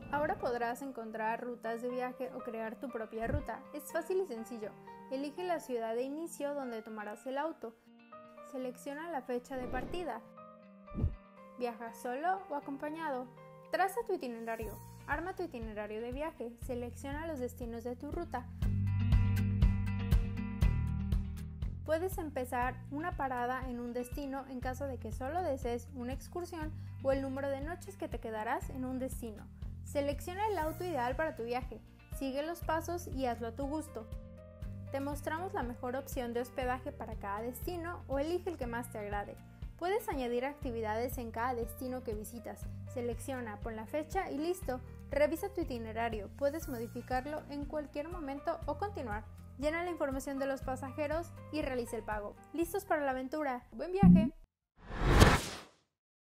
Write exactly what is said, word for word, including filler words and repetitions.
Ahora podrás encontrar rutas de viaje o crear tu propia ruta. Es fácil y sencillo. Elige la ciudad de inicio donde tomarás el auto. Selecciona la fecha de partida. ¿Viajas solo o acompañado? Traza tu itinerario. Arma tu itinerario de viaje. Selecciona los destinos de tu ruta. Puedes empezar una parada en un destino en caso de que solo desees una excursión o el número de noches que te quedarás en un destino. Selecciona el auto ideal para tu viaje. Sigue los pasos y hazlo a tu gusto. Te mostramos la mejor opción de hospedaje para cada destino o elige el que más te agrade. Puedes añadir actividades en cada destino que visitas. Selecciona, pon la fecha y listo. Revisa tu itinerario. Puedes modificarlo en cualquier momento o continuar. Llena la información de los pasajeros y realiza el pago. ¡Listos para la aventura! ¡Buen viaje!